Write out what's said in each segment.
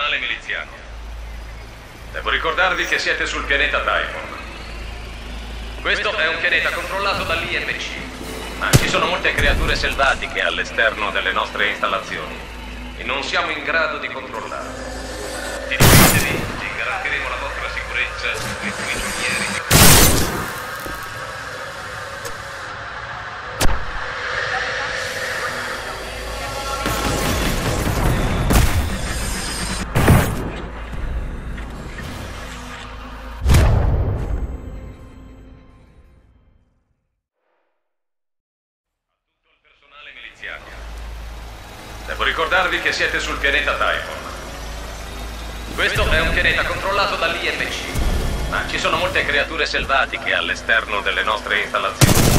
personale miliziano. Devo ricordarvi che siete sul pianeta Typhon. Questo è un pianeta controllato dall'IMC, ma ci sono molte creature selvatiche all'esterno delle nostre installazioni e non siamo in grado di controllarle. Dirigetevi e garantiremo la vostra sicurezza e prigionieri. Devo ricordarvi che siete sul pianeta Typhon. Questo è un pianeta controllato dall'IMC, ma ci sono molte creature selvatiche all'esterno delle nostre installazioni.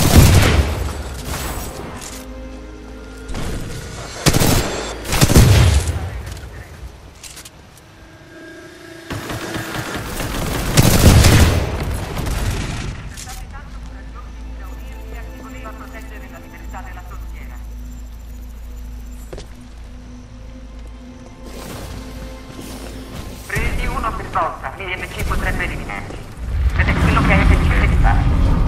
L'IMC potrebbe eliminarci. Ed è quello che hai deciso di fare.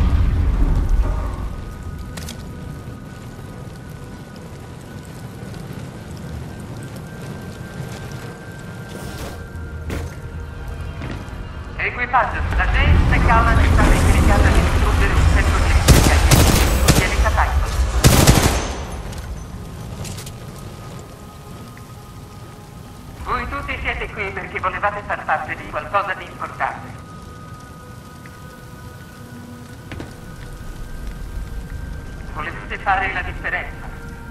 Equipaggio, la James e Callan è stata incaricata di distruggere un centro di ricerca sul pianeta Typhon. Voi tutti siete qui perché volevate far parte di qualcosa di importante. Volevate fare la differenza.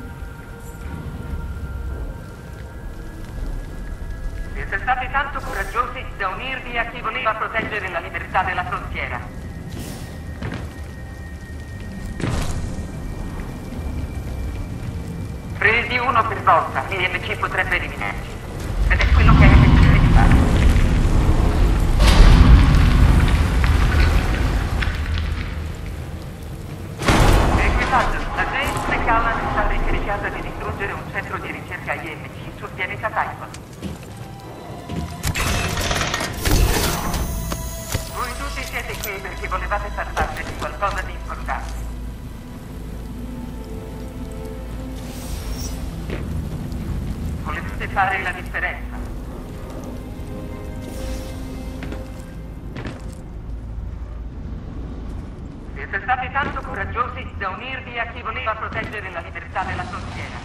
Siete stati tanto coraggiosi da unirvi a chi voleva proteggere la libertà della frontiera. Presi uno per volta, l'IMC potrebbe eliminarci. Ed è quello che hai deciso di fare. Equipaggio, la James e Callan è stata incaricata di distruggere un centro di ricerca IMC sul pianeta Typhon. Voi tutti siete qui perché volevate far parte di qualcosa di importante. Volevate fare la differenza. Siete stati tanto coraggiosi da unirvi a chi voleva proteggere la libertà della frontiera.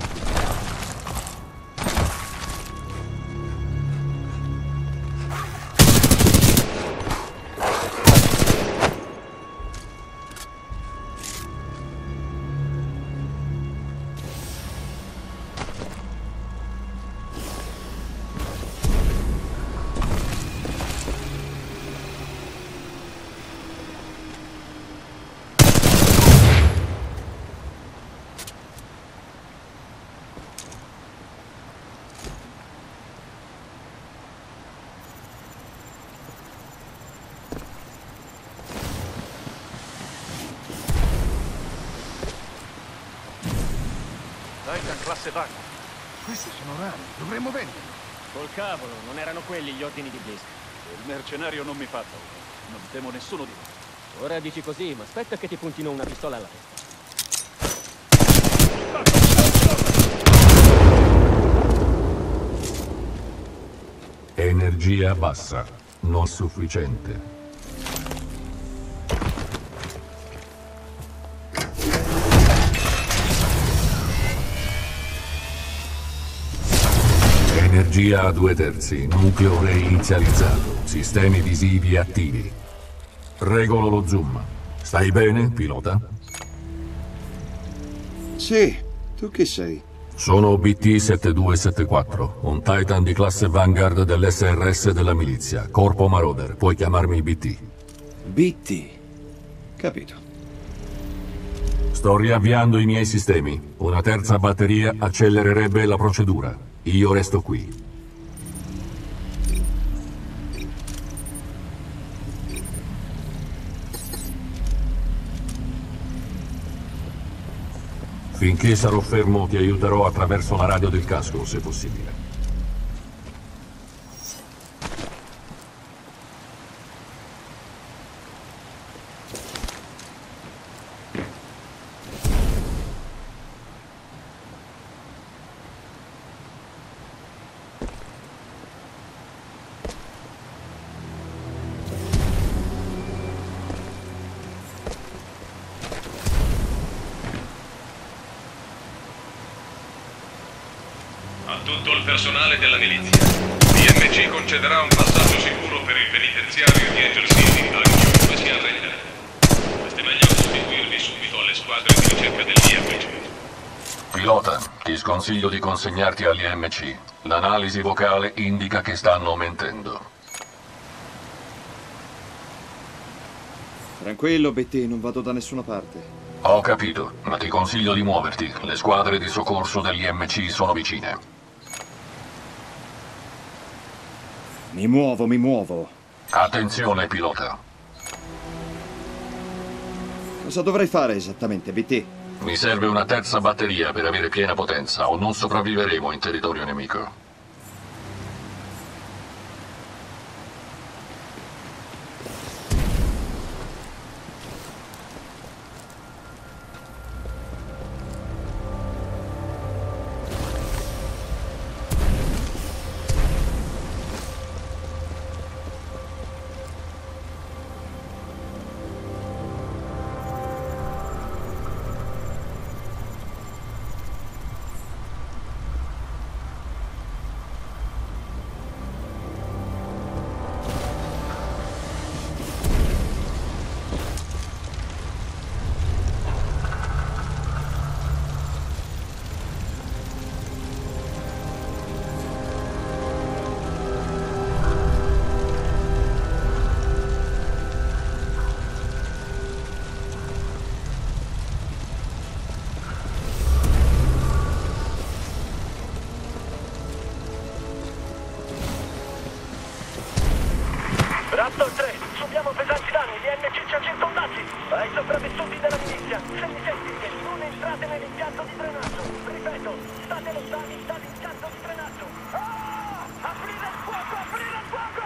Titan classe Vanguard. Questi sono rari, dovremmo venderli. Col cavolo, non erano quelli gli ordini di Blisk. Il mercenario non mi fa paura. Non temo nessuno di voi. Ora dici così, ma aspetta che ti puntino una pistola alla testa. Energia bassa, non sufficiente. Energia a 2/3, nucleo reinizializzato, sistemi visivi attivi. Regolo lo zoom. Stai bene, pilota? Sì, tu chi sei? Sono BT-7274, un Titan di classe Vanguard dell'SRS della milizia, Corpo Marauder, puoi chiamarmi BT. BT. Capito. Sto riavviando i miei sistemi. Una terza batteria accelererebbe la procedura. Io resto qui. Finché sarò fermo ti aiuterò attraverso la radio del casco, se possibile. tutto il personale della milizia. l'IMC concederà un passaggio sicuro per il penitenziario di Angel City a chiunque si arrenda. È meglio sostituirvi subito alle squadre di ricerca dell'IMC. Pilota, ti sconsiglio di consegnarti all'IMC. L'analisi vocale indica che stanno mentendo. Tranquillo, BT, non vado da nessuna parte. Ho capito, ma ti consiglio di muoverti. Le squadre di soccorso dell'IMC sono vicine. Mi muovo. Attenzione, pilota. Cosa dovrei fare esattamente, BT? Mi serve una terza batteria per avere piena potenza o non sopravviveremo in territorio nemico. Raptor 3, subiamo pesanti danni, l'IMC ci ha circondati. Ai sopravvissuti della milizia, se mi sentite, non entrate nell'impianto di drenaggio. Ripeto, state lontani dall'impianto di drenaggio. Ah! Aprire il fuoco, aprire il fuoco!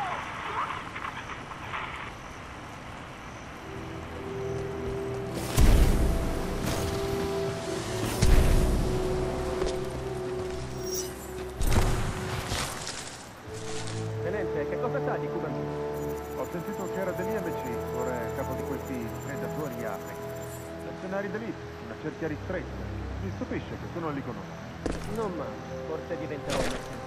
Tenente, che cosa sa di Cuban? Ho sentito che era dell'IMC, ora è a capo di questi predatori apri. Mercenari d'elite, una cerchia ristretta. Mi stupisce che tu non li conosca. Non male, forse diventerò un mercenario.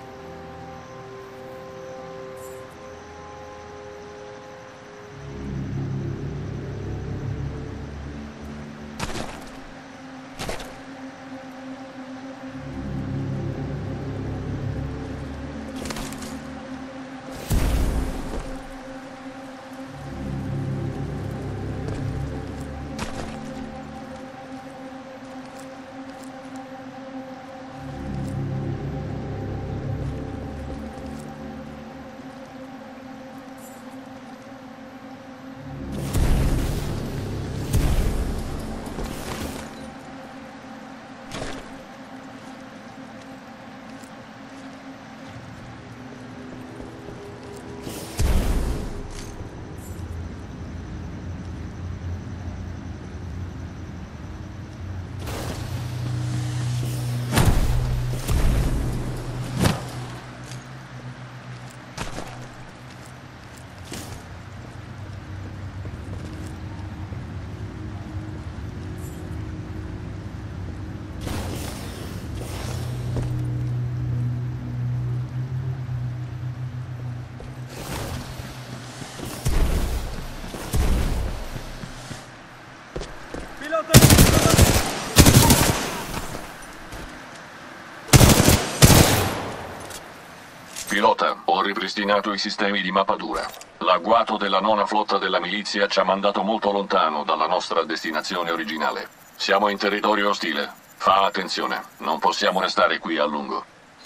Pilota, ho ripristinato i sistemi di mappatura. L'agguato della nona flotta della milizia ci ha mandato molto lontano dalla nostra destinazione originale. Siamo in territorio ostile. Fa attenzione, non possiamo restare qui a lungo.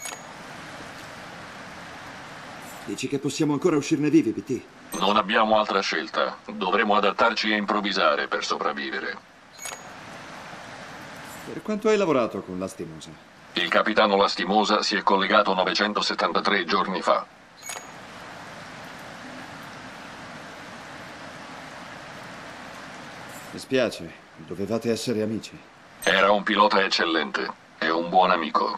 Dici che possiamo ancora uscirne vivi, BT? Non abbiamo altra scelta. Dovremo adattarci e improvvisare per sopravvivere. Per quanto hai lavorato con Lastimosa? Il capitano Lastimosa si è collegato 973 giorni fa. Mi spiace, dovevate essere amici. Era un pilota eccellente e un buon amico.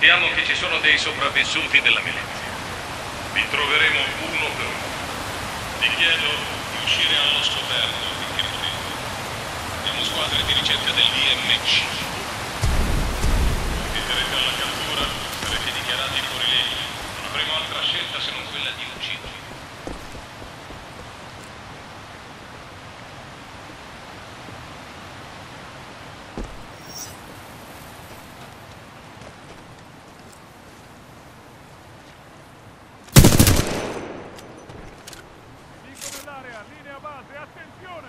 Sappiamo che ci sono dei sopravvissuti della milizia. Li troveremo uno per uno. Ti chiedo di uscire allo scoperto finché potete. Abbiamo squadre di ricerca dell'IMC. Se siete alla cattura, sarete dichiarati fuorilegge. Non avremo altra scelta se non quella di ucciderli. Linea base, attenzione!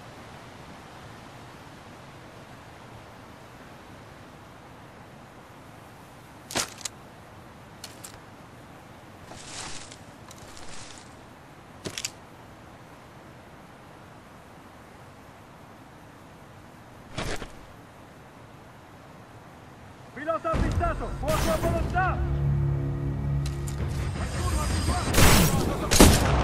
Pilota avvistato, fuoco a volontà! Qualcuno abituato!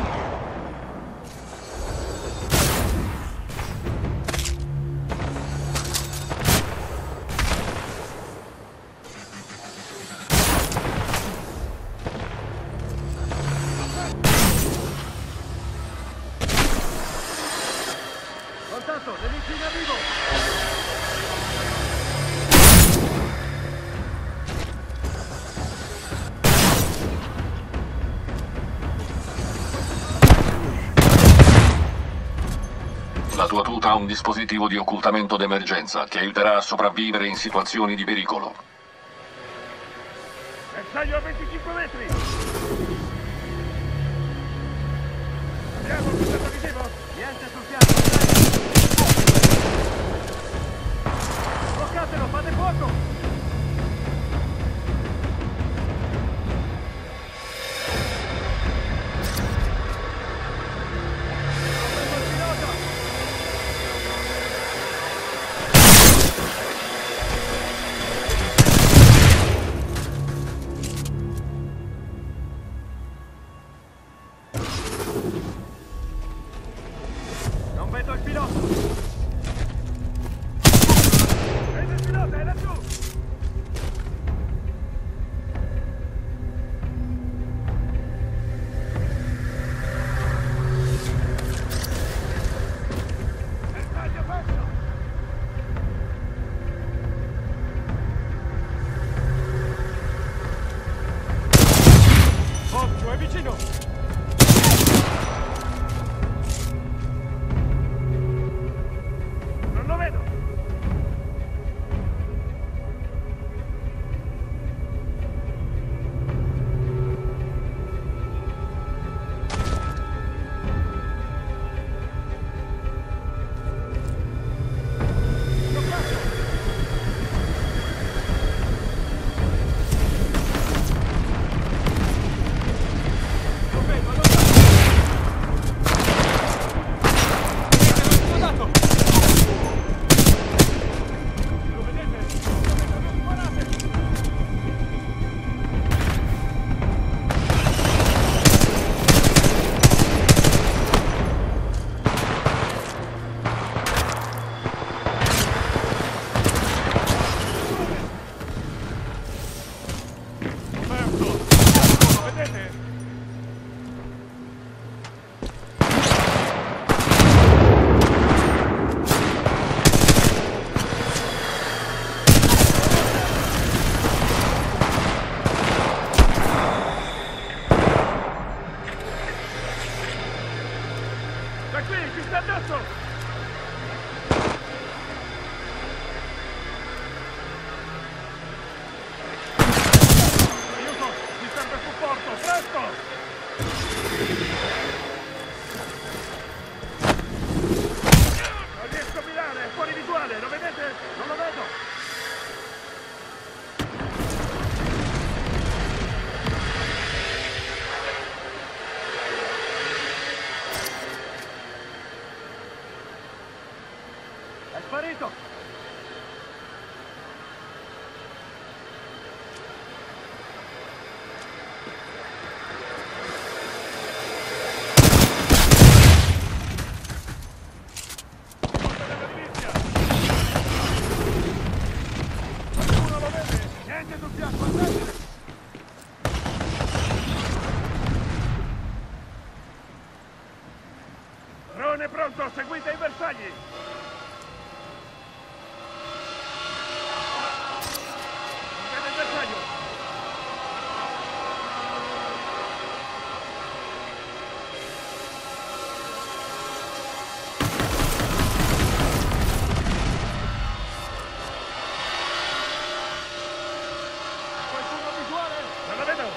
Contatto, nemici in arrivo! La tua tuta ha un dispositivo di occultamento d'emergenza che aiuterà a sopravvivere in situazioni di pericolo. Bersaglio a 25 metri! Abbiamo contatto visivo? Niente sul piano! Bloccatelo, fate fuoco! Non vedo il pilota! Vedo il pilota, è laggiù! Bersaglio perso! Occhio, è vicino! Non lo vedo! Non vedo, non vedo! Scusato! Lo vedete? Non sparate! Roberto! Lo vedete? Da qui, ci sta addosso! Aiuto! Mi serve supporto, presto! Non riesco a mirare, è fuori visuale, lo vedete? Non lo vedo! Pronto, seguite i bersagli! Vede il bersaglio! Qualcuno visuale? Non la vedo!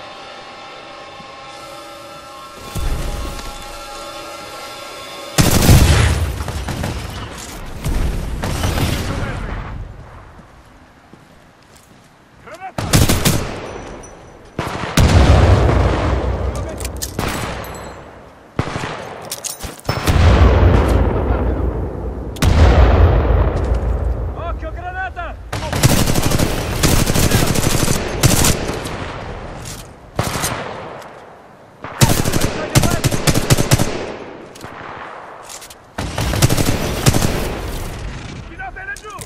Occhio, granata! Tirate laggiù!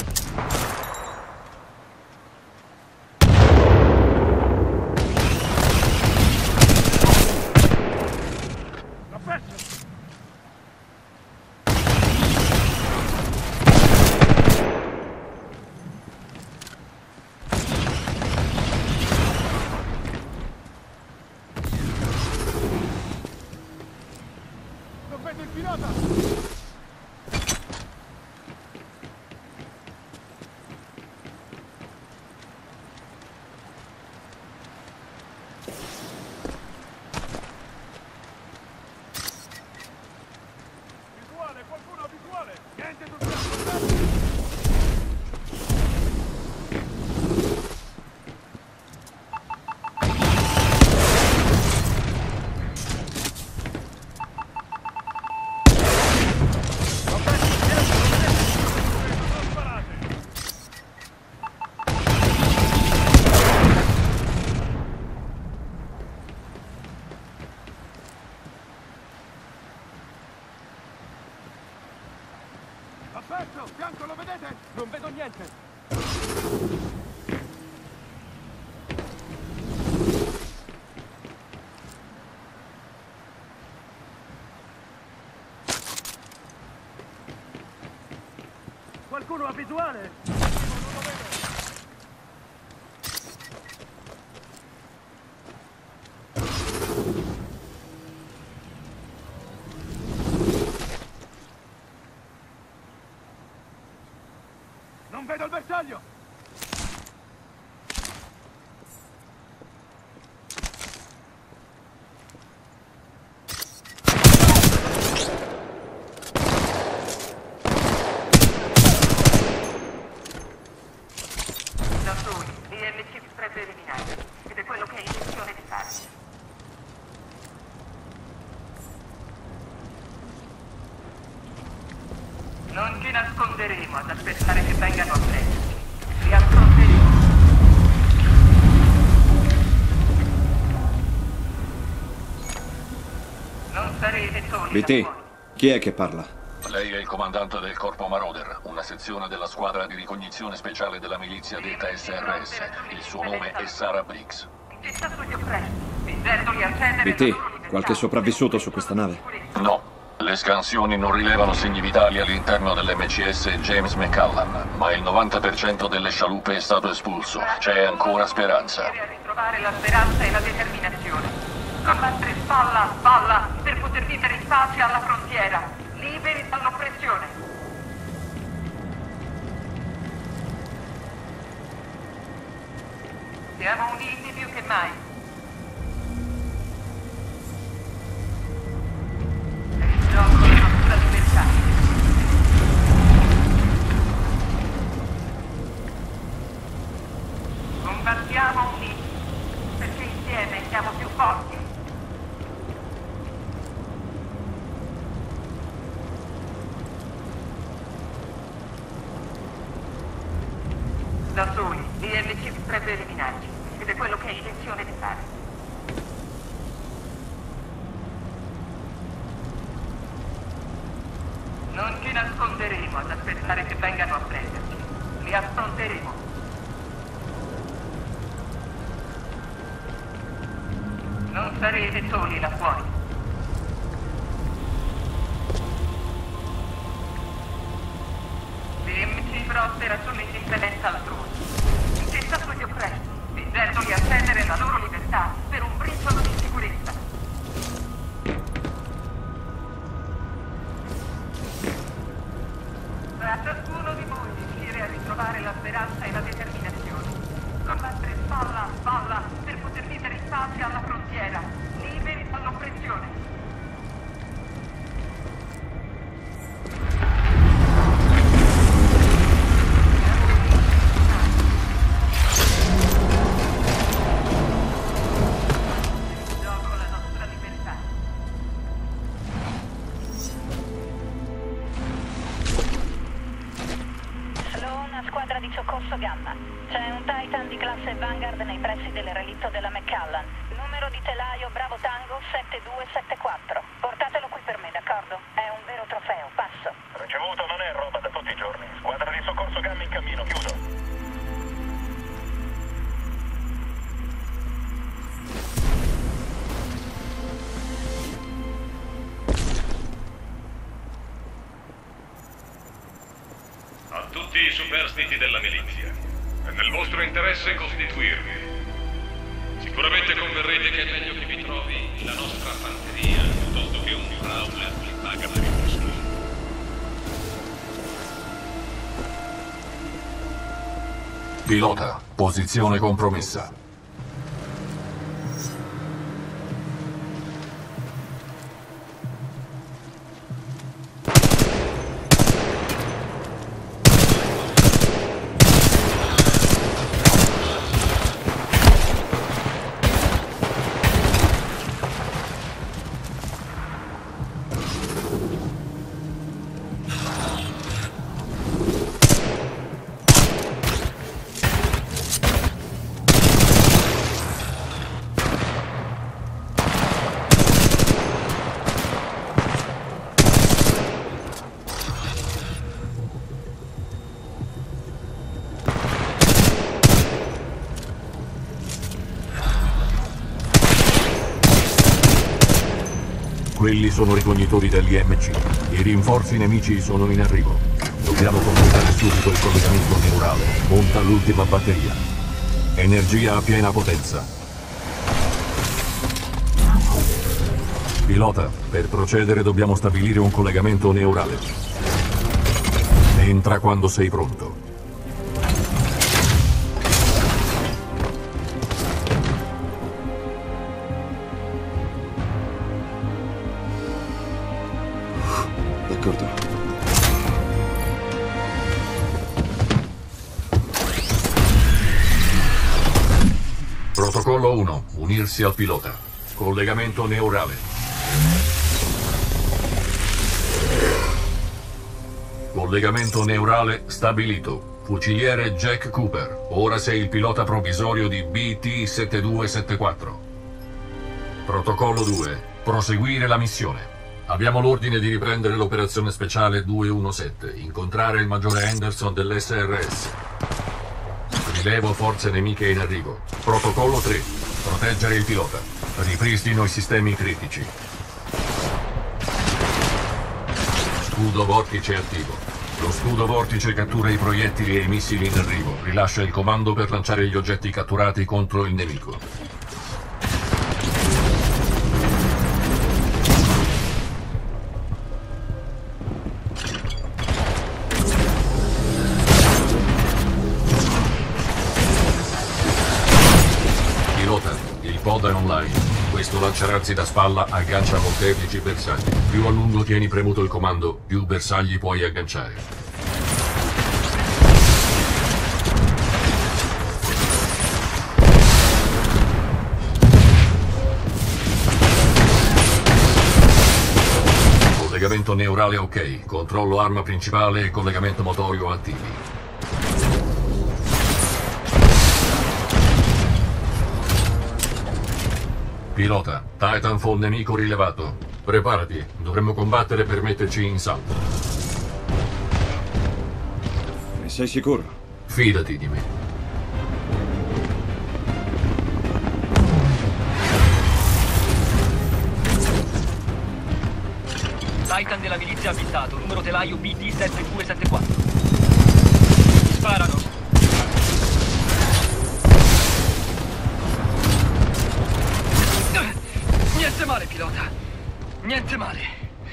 L'ho perso! Non vedo il pilota! Visuale, qualcuno visuale! Niente sul piano! L'ho perso! Fianco, lo vedete? Non vedo niente! Qualcuno ha visuale? Non lo vedo! Non vedo il bersaglio! Da soli, l'IMC potrebbe eliminarli. Ed è quello che hai intenzione di fare. Non ci nasconderemo ad aspettare che vengano a prenderci. Li affronteremo. Non sarete soli. BT, chi è che parla? Lei è il comandante del Corpo Marauder, una sezione della squadra di ricognizione speciale della milizia detta SRS. Il suo nome è Sarah Briggs. Città sugli oppressi, spingendoli a cedere BT, qualche sopravvissuto su questa nave? No, le scansioni non rilevano segni vitali all'interno dell'MCS James McCallan, ma il 90% delle scialuppe è stato espulso. C'è ancora speranza. a ritrovare la speranza e la determinazione. Combattere spalla a spalla per poter vivere in pace alla frontiera, liberi dall'oppressione. Siamo uniti più che mai. È il gioco della nostra libertà. Combattiamo uniti, perché insieme siamo più forti. Da soli, l'IMC potrebbe eliminarci, ed è quello che hai intenzione di fare. Non ci nasconderemo ad aspettare che vengano a prenderci. Li affronteremo. Non sarete soli là fuori. grosse ragioni di indifferenza altrui. Intestando gli oppressi, spingendoli a cedere la loro libertà per un briciolo di sicurezza. A ciascuno di voi riuscire a ritrovare la speranza e la determinazione. Combattere spalla a spalla per poter vivere in pace alla frontiera, liberi dall'oppressione. Squadra di soccorso Gamma. C'è un Titan di classe Vanguard nei pressi del relitto della McCallan. Numero di telaio Bravo Tango 7274. Portatelo qui per me, d'accordo? È un vero trofeo, passo. Ricevuto, non è roba da tutti i giorni. Squadra di soccorso Gamma in cammino, chiuso. A tutti i superstiti della milizia, è nel vostro interesse costituirvi. Sicuramente converrete che è meglio che vi trovi la nostra fanteria piuttosto che un Prowler che paga per i muscoli. Pilota, posizione compromessa. Quelli sono ricognitori dell'IMC. I rinforzi nemici sono in arrivo. Dobbiamo completare subito il collegamento neurale. Monta l'ultima batteria. Energia a piena potenza. Pilota, per procedere dobbiamo stabilire un collegamento neurale. Entra quando sei pronto. D'accordo. Protocollo 1. Unirsi al pilota. Collegamento neurale. Collegamento neurale stabilito. Fuciliere Jack Cooper. Ora sei il pilota provvisorio di BT-7274. Protocollo 2. Proseguire la missione. Abbiamo l'ordine di riprendere l'operazione speciale 217, incontrare il maggiore Henderson dell'SRS. Rilevo forze nemiche in arrivo. Protocollo 3, proteggere il pilota. Ripristino i sistemi critici. Scudo vortice attivo. Lo scudo vortice cattura i proiettili e i missili in arrivo. Rilascia il comando per lanciare gli oggetti catturati contro il nemico. Il pod è online. Questo lanciarazzi da spalla aggancia molteplici bersagli. Più a lungo tieni premuto il comando, più bersagli puoi agganciare. Collegamento neurale ok. Controllo arma principale e collegamento motorio attivi. Pilota, Titanfall nemico rilevato. Preparati, dovremmo combattere per metterci in salvo. Ne sei sicuro? Fidati di me. Titan della milizia avvistato, numero telaio BT-7274. sparano! Niente male, pilota. Niente male.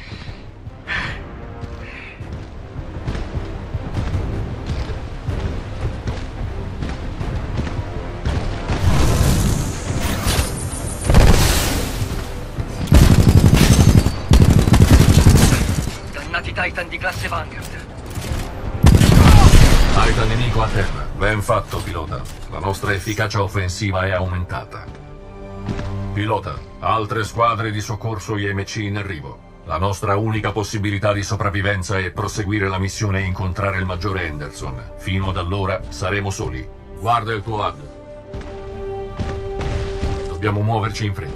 Dannati Titan di classe Vanguard. Titan nemico a terra. Ben fatto, pilota. La nostra efficacia offensiva è aumentata. Pilota, altre squadre di soccorso IMC in arrivo. La nostra unica possibilità di sopravvivenza è proseguire la missione e incontrare il maggiore Henderson. Fino ad allora saremo soli. Guarda il tuo HUD. Dobbiamo muoverci in fretta.